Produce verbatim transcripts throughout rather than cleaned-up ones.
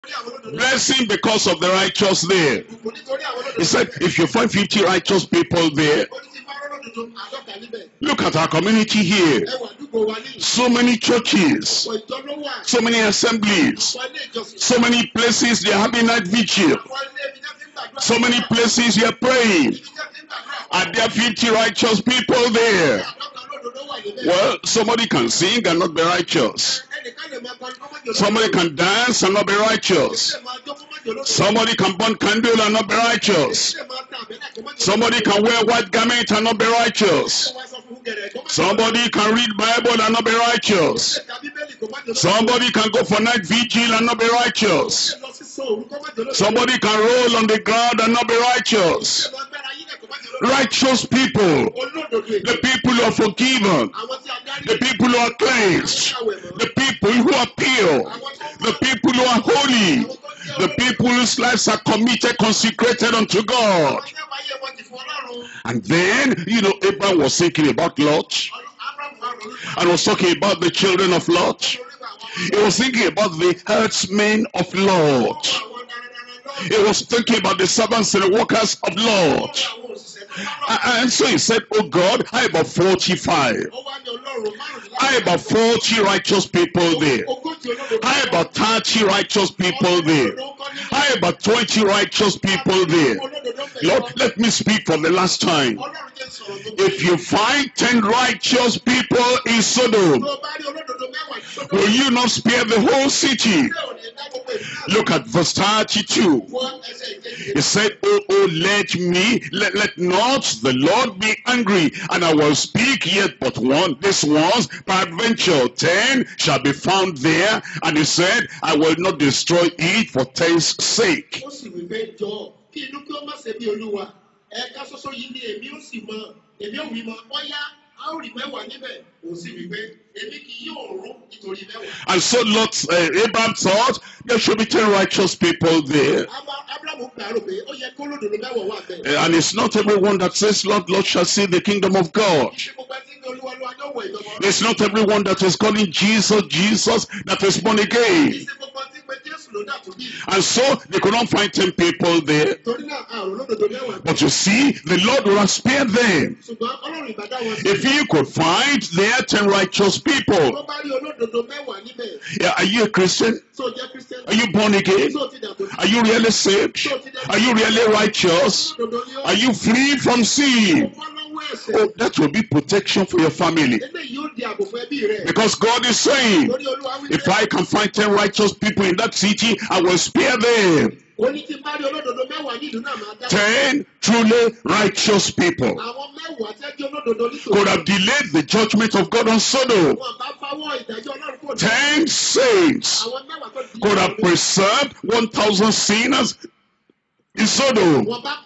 Blessing because of the righteous there. He said, if you find fifty righteous people there, look at our community here. So many churches, so many assemblies, so many places they are having night vigil, so many places you are praying. Are there fifty righteous people there? Well, somebody can sing and not be righteous. Somebody can dance and not be righteous. Somebody can burn candle and not be righteous. Somebody can wear white garment and not be righteous. Somebody can read Bible and not be righteous. Somebody can go for night vigil and not be righteous. Somebody can roll on the ground and not be righteous. Righteous people, the people who are forgiven, the people who are cleansed, the people who are pure, the people who are holy, the people whose lives are committed, consecrated unto God. And then, you know, Abraham was thinking about Lot, and was talking about the children of Lot. He was thinking about the herdsmen of Lot. He was thinking about the servants and the workers of Lot. And so he said, oh God, how about forty-five? How about forty righteous people there? How about thirty righteous people there? How about twenty righteous people there? Lord, let me speak for the last time. If you find ten righteous people in Sodom, will you not spare the whole city? Look at verse thirty-two. He said, oh, oh, let me, let, let not the Lord be angry, and I will speak yet but one. This ones, peradventure, ten shall be found there. And he said, I will not destroy it for ten's sake. And so Lot, uh, Abraham thought there should be ten righteous people there. Uh, and it's not everyone that says, Lord, Lord shall see the kingdom of God. It's not everyone that is calling Jesus, Jesus, that is born again. And so they could not find ten people there. But you see, the Lord will have spared them. If you could find there ten righteous people. Yeah, are you a Christian? Are you born again? Are you really saved? Are you really righteous? Are you free from sin? Oh, that will be protection for your family. Because God is saying, if I can find ten righteous people in that city, I will spare them. Ten truly righteous people could have delayed the judgment of God on Sodom. Ten saints could have preserved one thousand sinners in Sodom.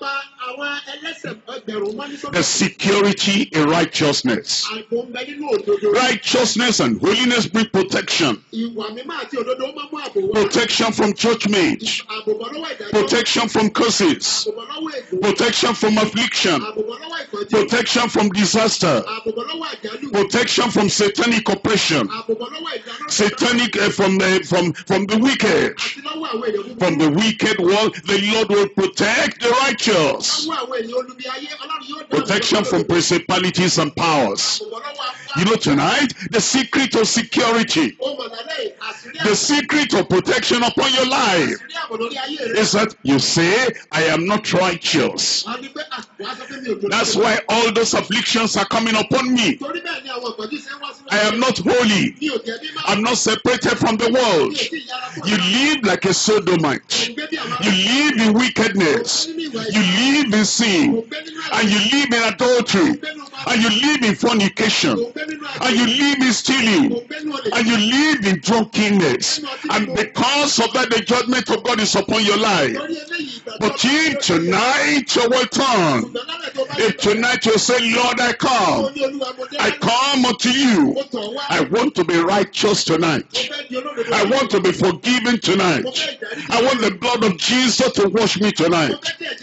The security in righteousness. Righteousness and holiness bring protection. Protection from judgment. Protection from curses. Protection from affliction. Protection from disaster. Protection from satanic oppression. Satanic uh, from the from from the wicked. From the wicked world, the Lord will protect the righteous. Protection from principalities and powers. You know, tonight, the secret of security, the secret of protection upon your life is that you say, I am not righteous. That's why all those afflictions are coming upon me. I am not holy. I'm not separated from the world. You live like a sodomite. You live in wickedness. You live in sin. And you live in adultery. And you live in fornication. And you live in stealing. And you live in drunkenness. And because of that, the judgment of God is upon your life. But if tonight you will turn, if tonight you say, Lord, I come, I come unto you. I want to be righteous tonight. I want to be forgiven tonight. I want the blood of Jesus to wash me tonight.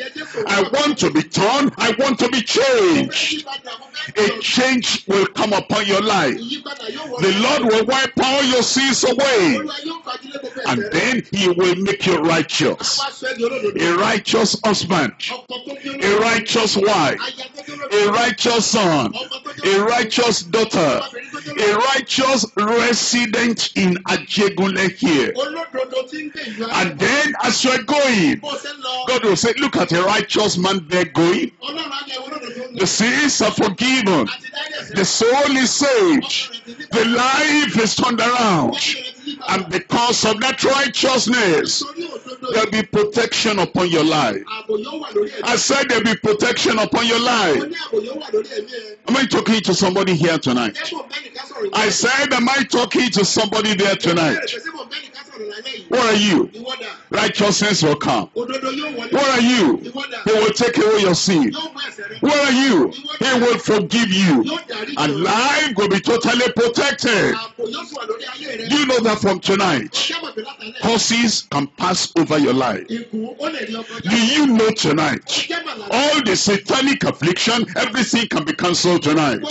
I want to be turned. I want to be changed. A change will come upon your life. The Lord will wipe all your sins away. And then he will make you righteous. A righteous husband. A righteous wife. A righteous son. A righteous daughter. A righteous resident in Ajegunle here. And then as you're going, God will say, look at a righteous man there going. The sins are forgiven. The soul is saved. The life is turned around. And because of that righteousness, there'll be protection upon your life. I said there'll be protection upon your life. Am I talking to somebody here tonight? I said, am I talking to somebody there tonight? Where are you? Righteousness will come. Where are you? He will take away your sin. Where are you? He will forgive you. And life will be totally protected. Do you know that from tonight? Horses can pass over your life. Do you know tonight? All the satanic affliction, everything can be cancelled tonight.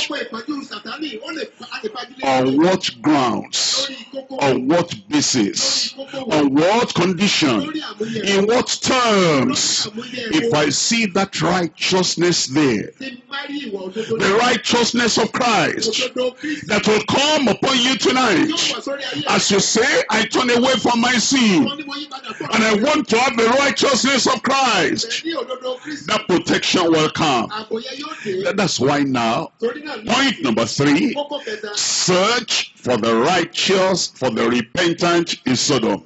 On what grounds? On what basis? On what condition? In what terms? If I see that righteousness there, the righteousness of Christ that will come upon you tonight, as you say, I turn away from my sin and I want to have the righteousness of Christ, that protection will come. That's why now, point number three, search for the righteous, for the repentant in Sodom.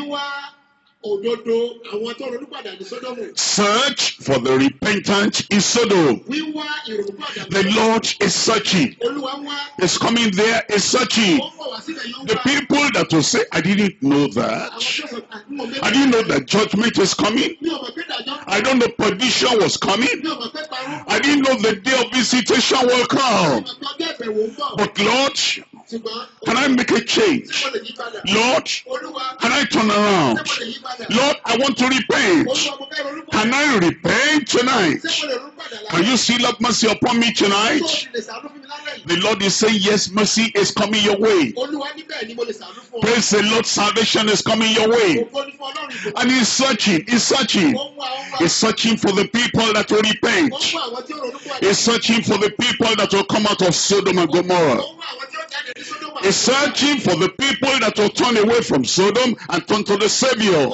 Search for the repentant in Sodom. The Lord is searching. Is coming there, is searching. The people that will say, I didn't know that. I didn't know that judgment is coming. I don't know perdition was coming. I didn't know the day of visitation will come. But Lord, can I make a change? Lord, can I turn around? Lord, I want to repent. Can I repent tonight? Can you still have mercy upon me tonight? The Lord is saying, yes, mercy is coming your way. Praise the Lord, salvation is coming your way. And he's searching, he's searching. He's searching for the people that will repent. He's searching for the people that will come out of Sodom and Gomorrah. He's searching for the people that will turn away from Sodom and turn to the Savior.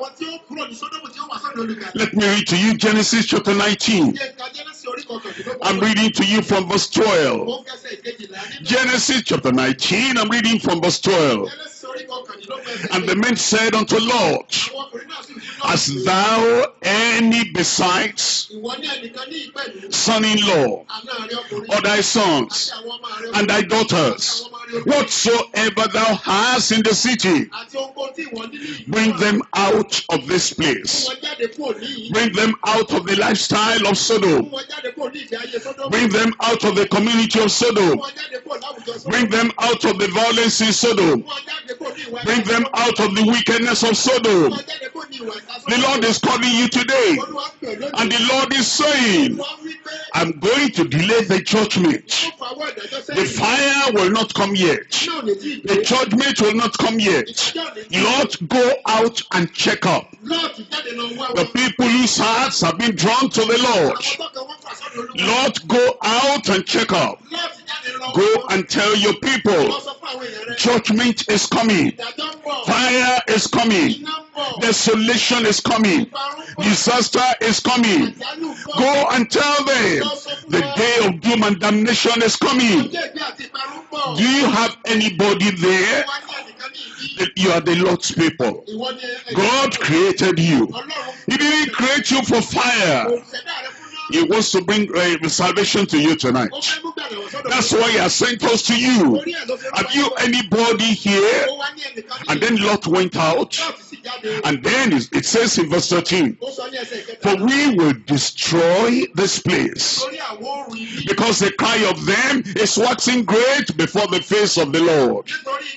Let me read to you Genesis chapter nineteen. I'm reading to you from verse twelve. Genesis chapter nineteen, I'm reading from verse twelve. And the men said unto Lot, hast thou any besides son-in-law, or thy sons, and thy daughters, whatsoever thou hast in the city, bring them out of this place. Bring them out of the lifestyle of Sodom. Bring them out of the community of Sodom. Bring them out of the violence in Sodom. Bring them out of the wickedness of Sodom. The Lord is calling you today. And the Lord is saying, I'm going to delay the judgment. The fire will not come yet. The judgment will not come yet. Lord, go out and check up the people whose hearts have been drawn to the Lord. Lord, go out and check up. Go and tell your people, judgment is coming. Fire is coming. Desolation is coming. Disaster is coming. Go and tell them the day of doom and damnation is coming. Do you have anybody there? You are the Lord's people. God created you. He didn't create you for fire. He wants to bring uh, salvation to you tonight. That's why he has sent us to you. Have you anybody here? And then Lot went out. And then it says in verse thirteen, for we will destroy this place, because the cry of them is waxing great before the face of the Lord.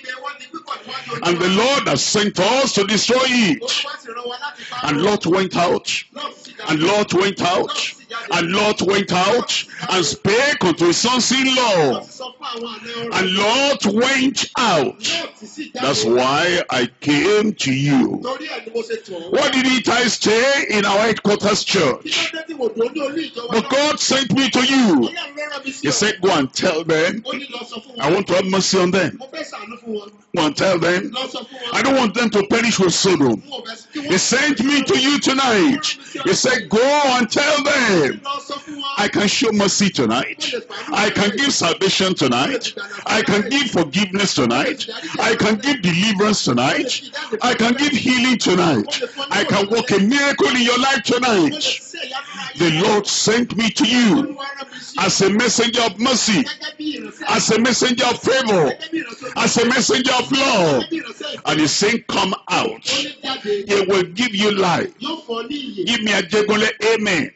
And the Lord has sent us to destroy it. And Lot went out And Lot went out, and Lot went out and spake unto his sons-in-law. And Lot went out. That's why I came to you. What did he I stay in our headquarters church? But God sent me to you. He said, go and tell them. I want to have mercy on them. Go and tell them. I don't want them to perish with Sodom. He sent me to you tonight. He said, go and tell them. I can show mercy tonight. I can give salvation tonight. I can give forgiveness tonight. I can give deliverance tonight. I can give healing tonight. I can work a miracle in your life tonight. The Lord sent me to you as a messenger of mercy, as a messenger of favor, as a messenger of love. And he's saying, come out. He will give you life. Give me a jegole, amen.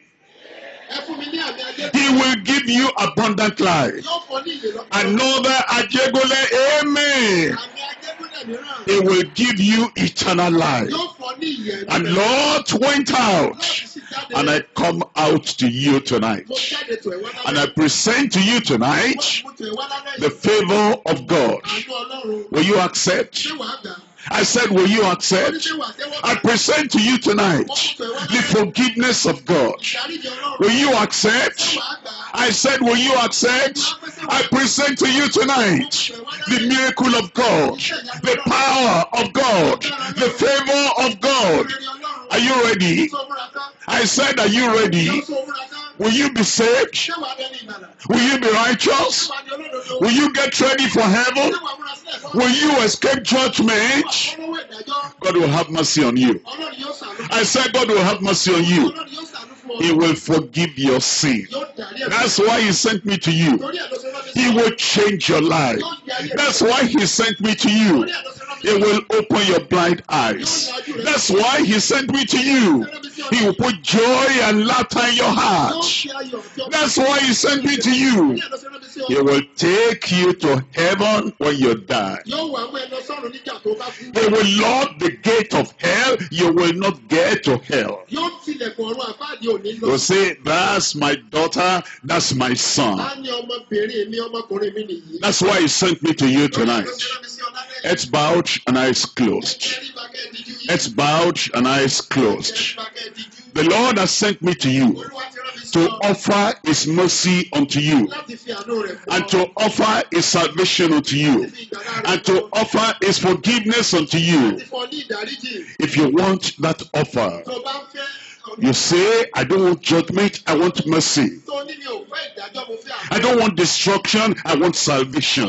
He will give you abundant life. Another ajegole, amen. He will give you eternal life. And Lord went out, and I come out to you tonight. And I present to you tonight the favor of God. Will you accept? I said, will you accept? I present to you tonight the forgiveness of God. Will you accept? I said, will you accept? I present to you tonight the miracle of God, the power of God, the favor of God. Are you ready? I said, are you ready? Will you be saved? Will you be righteous? Will you get ready for heaven? Will you escape judgment? God will have mercy on you. I said God will have mercy on you. He will forgive your sin. That's why he sent me to you. He will change your life. That's why he sent me to you. He will open your blind eyes. That's why he sent me to you. He will put joy and laughter in your heart. That's why he sent me to you. He will take you to heaven when you die. He will lock the gate of hell. You will not get to hell. You say, that's my daughter, that's my son. That's why he sent me to you tonight. Heads bowed and eyes closed. Heads bowed and eyes closed. The Lord has sent me to you to offer his mercy unto you, and to offer his salvation unto you, and to offer his forgiveness unto you. If you want that offer, you say, I don't want judgment, I want mercy. I don't want destruction, I want salvation.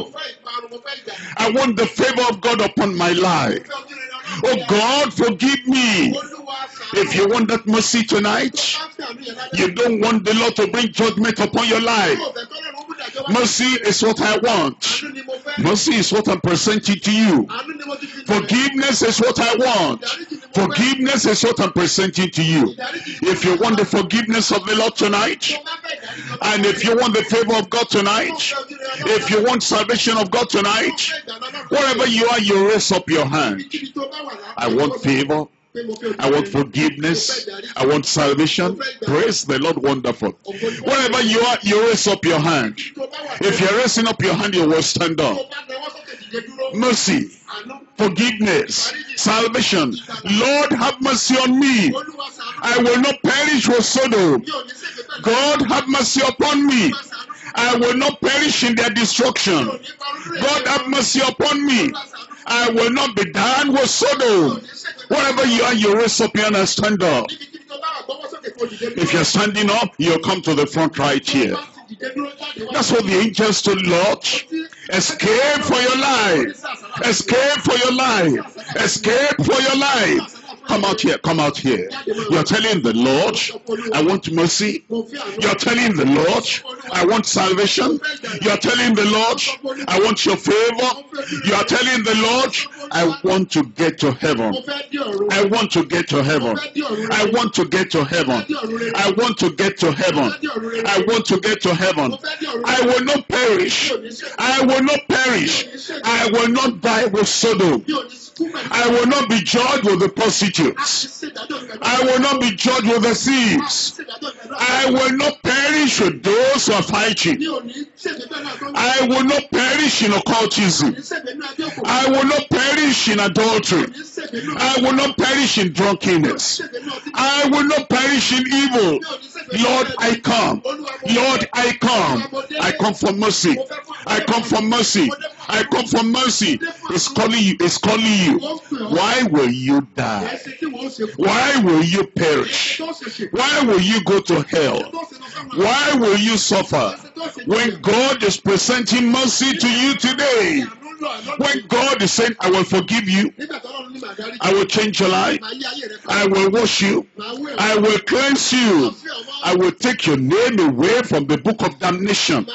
I want the favor of God upon my life. Oh God, forgive me. If you want that mercy tonight, you don't want the Lord to bring judgment upon your life. Mercy is what I want. Mercy is what I'm presenting to you. Forgiveness is what I want. Forgiveness is what I'm presenting to you. If you want the forgiveness of the Lord tonight, and if you want the favor of God tonight, if you want salvation of God tonight, wherever you are, you raise up your hand. I want favor. I want forgiveness. I want salvation. Praise the Lord, wonderful. Wherever you are, you raise up your hand. If you're raising up your hand, you will stand up. Mercy, forgiveness, salvation. Lord, have mercy on me. I will not perish with Sodom. God, have mercy upon me. I will not perish in their destruction. God, have mercy upon me. I will not be done with Sodom. Wherever you are, you raise up your hand and stand up. If you're standing up, you'll come to the front right here. That's what the angels told Lord. Escape for your life. Escape for your life. Escape for your life. Come out here, come out here. You're telling the Lord, I want mercy. You're telling the Lord, I want salvation. You're telling the Lord, I want your favor. You're telling the Lord, I want to get to heaven. I want to get to heaven. I want to get to heaven. I want to get to heaven. I want to get to heaven. I will not perish. I will not perish. I will not die with Sodom. I will not be judged with the prostitutes. I will not be judged with the thieves. I will not perish with those who are fighting. I will not perish in occultism. I will not perish in adultery. I will not perish in drunkenness. I will not perish in evil. Lord, I come. Lord, I come. I come for mercy. I come for mercy. I come for mercy. It's calling you. It's calling you. Why will you die? Why will you perish? Why will you go to hell? Why will you suffer? When God is presenting mercy to you today, when God is saying, I will forgive you, I will change your life, I will wash you, I will cleanse you, I will take your name away from the book of damnation,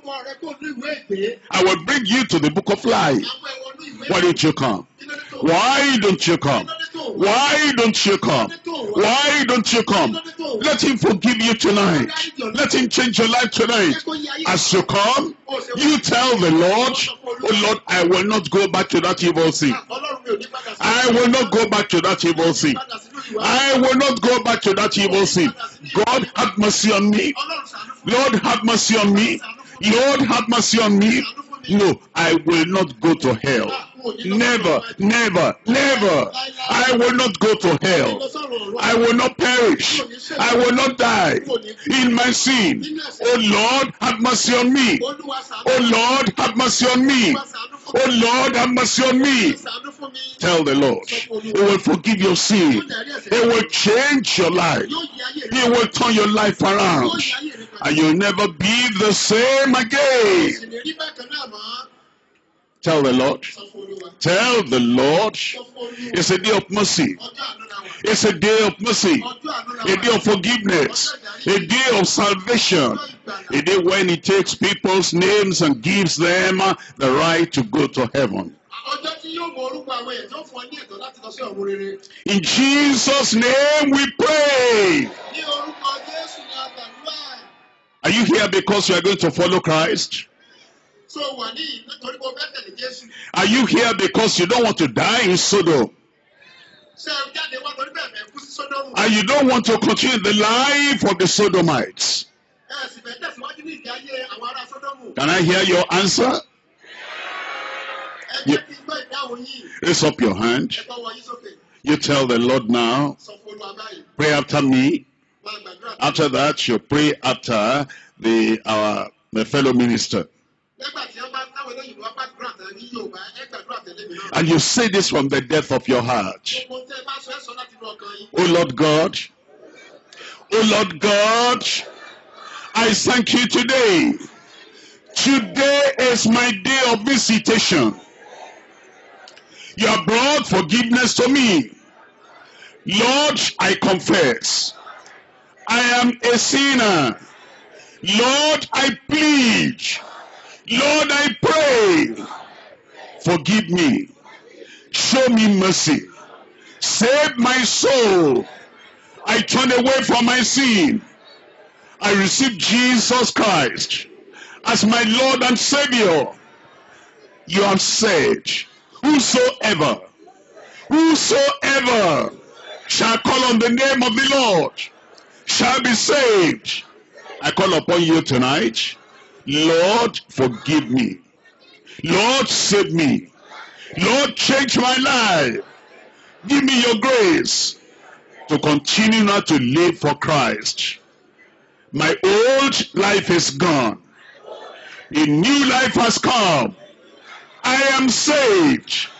I will bring you to the book of life. Why don't you come? Why don't you come? Why don't you come? Why don't you come? Let him forgive you tonight. Let him change your life tonight. As you come, you tell the Lord, oh Lord, I will not go back to that evil thing. I will not go back to that evil thing. I will not go back to that evil thing. God, have mercy on me. Lord, have mercy on me. Lord, have mercy on me. No, I will not go to hell. Never, never, never. I will not go to hell. I will not perish. I will not die in my sin. Oh Lord, have mercy on me. Oh Lord, have mercy on me. Oh Lord, have mercy on me. Tell the Lord. He will forgive your sin. He will change your life. He will turn your life around. And you'll never be the same again. Tell the Lord. Tell the Lord. It's a day of mercy. It's a day of mercy. A day of forgiveness. A day of salvation. A day when he takes people's names and gives them the right to go to heaven. In Jesus' name we pray. Are you here because you are going to follow Christ? Are you here because you don't want to die in Sodom? And you don't want to continue the life of the Sodomites? Can I hear your answer? You, raise up your hand. You tell the Lord now. Pray after me. After that, you pray after the our the fellow minister. And you say this from the depth of your heart. Oh Lord God, oh Lord God, I thank you today. Today is my day of visitation. You have brought forgiveness to me. Lord, I confess, I am a sinner. Lord, I plead. Lord, I pray. Forgive me. Show me mercy. Save my soul. I turn away from my sin. I receive Jesus Christ as my Lord and Savior. You have said, whosoever, whosoever shall call on the name of the Lord shall be saved. I call upon you tonight. Lord, forgive me. Lord, save me. Lord, change my life. Give me your grace to continue now to live for Christ. My old life is gone. A new life has come. I am saved.